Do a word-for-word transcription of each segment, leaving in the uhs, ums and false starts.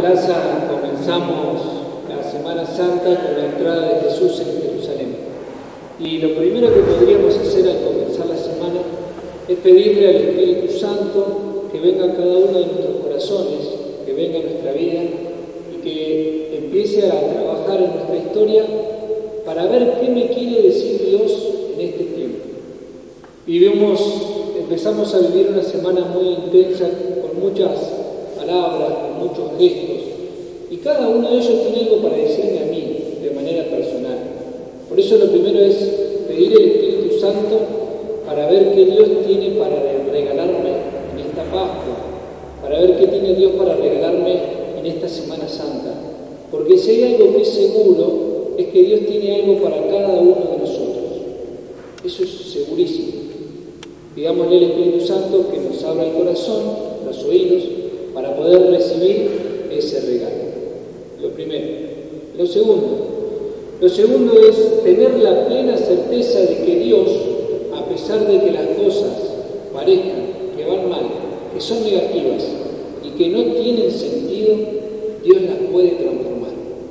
Plaza comenzamos la Semana Santa con la entrada de Jesús en Jerusalén. Y lo primero que podríamos hacer al comenzar la semana es pedirle al Espíritu Santo que venga a cada uno de nuestros corazones, que venga a nuestra vida y que empiece a trabajar en nuestra historia para ver qué me quiere decir Dios en este tiempo. Vivimos, empezamos a vivir una semana muy intensa, con muchas palabras, con muchos gestos, y cada uno de ellos tiene algo para decirme a mí, de manera personal. Por eso lo primero es pedir al Espíritu Santo para ver qué Dios tiene para regalarme en esta Pascua, para ver qué tiene Dios para regalarme en esta Semana Santa. Porque si hay algo que es seguro, es que Dios tiene algo para cada uno de nosotros. Eso es segurísimo. Pidámosle al Espíritu Santo que nos abra el corazón, los oídos, para poder recibir ese regalo. Lo primero. Lo segundo. Lo segundo es tener la plena certeza de que Dios, a pesar de que las cosas parezcan que van mal, que son negativas y que no tienen sentido, Dios las puede transformar.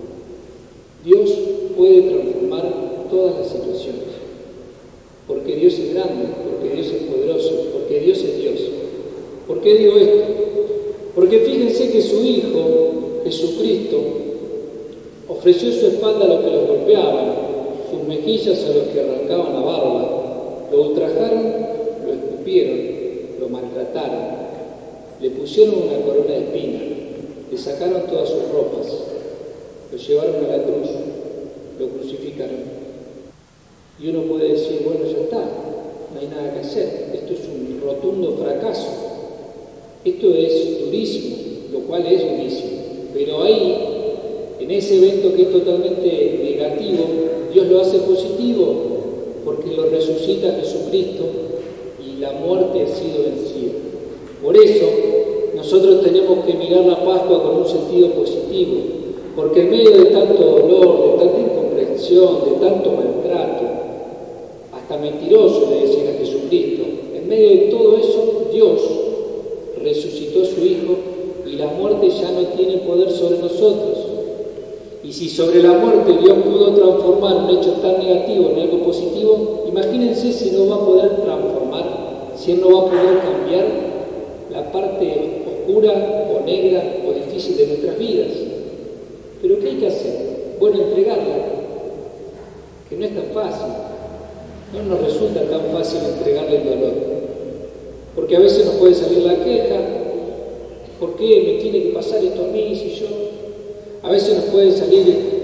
Dios puede transformar todas las situaciones. Porque Dios es grande, porque Dios es poderoso, porque Dios es Dios. ¿Por qué digo esto? Porque fíjense que su Hijo, Jesucristo, ofreció su espalda a los que los golpeaban, sus mejillas a los que arrancaban la barba, lo ultrajaron, lo escupieron, lo maltrataron, le pusieron una corona de espinas, le sacaron todas sus ropas, lo llevaron a la cruz, lo crucificaron. Y uno puede decir, bueno, ya está, no hay nada que hacer, esto es un rotundo fracaso, esto es durísimo, lo cual es durísimo, pero ahí, en ese evento que es totalmente negativo, Dios lo hace positivo, porque lo resucita Jesucristo y la muerte ha sido vencida. Por eso, nosotros tenemos que mirar la Pascua con un sentido positivo, porque en medio de tanto dolor, de tanta incomprensión, de tanto maltrato, hasta mentiroso le decían a Jesucristo, en medio de todo eso, Dios resucitó a su Hijo y la muerte ya no tiene poder sobre nosotros. Y si sobre la muerte Dios pudo transformar un hecho tan negativo en algo positivo, imagínense si no va a poder transformar, si Él no va a poder cambiar la parte oscura o negra o difícil de nuestras vidas. ¿Pero qué hay que hacer? Bueno, entregarla, que no es tan fácil. No nos resulta tan fácil entregarle el dolor. Porque a veces nos puede salir la queja, ¿por qué me tiene que pasar esto a mí si yo...? A veces nos puede salir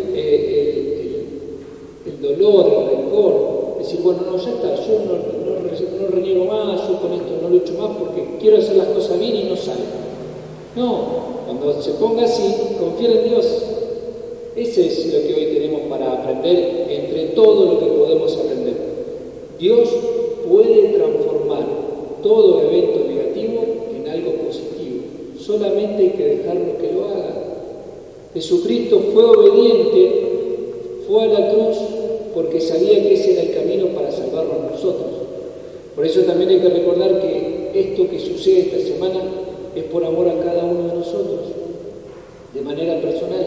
eh, el, el, el dolor, el rencor, decir, bueno, no, ya está, yo no, no, no reniego más, yo con esto no lucho más porque quiero hacer las cosas bien y no sale. No, cuando se ponga así, confiar en Dios. Ese es lo que hoy tenemos para aprender entre todo lo que podemos aprender. Dios puede transformar todo evento negativo en algo positivo. Solamente hay que dejarlo que lo haga. Jesucristo fue obediente, fue a la cruz porque sabía que ese era el camino para salvarnos a nosotros. Por eso también hay que recordar que esto que sucede esta semana es por amor a cada uno de nosotros, de manera personal.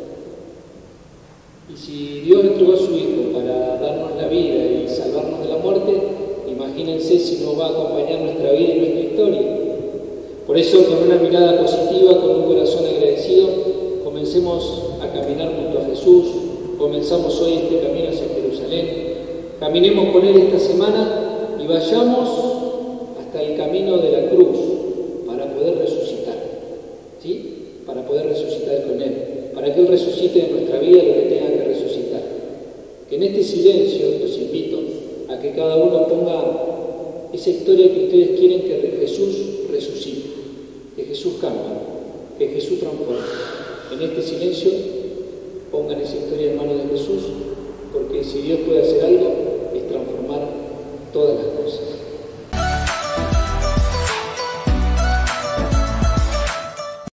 Y si Dios entregó a su Hijo para darnos la vida y salvarnos de la muerte, imagínense si nos va a acompañar nuestra vida y nuestra historia. Por eso, con una mirada positiva, con un corazón agradecido, comencemos a caminar junto a Jesús. Comenzamos hoy este camino hacia Jerusalén. Caminemos con Él esta semana y vayamos hasta el camino de la cruz para poder resucitar. ¿Sí? Para poder resucitar con Él. Para que Él resucite en nuestra vida lo que tenga que resucitar. Que en este silencio los invito a que cada uno ponga esa historia que ustedes quieren que Jesús resucite, que Jesús cambie, que Jesús transforme. En este silencio pongan esa historia en manos de Jesús, porque si Dios puede hacer algo, es transformar todas las cosas.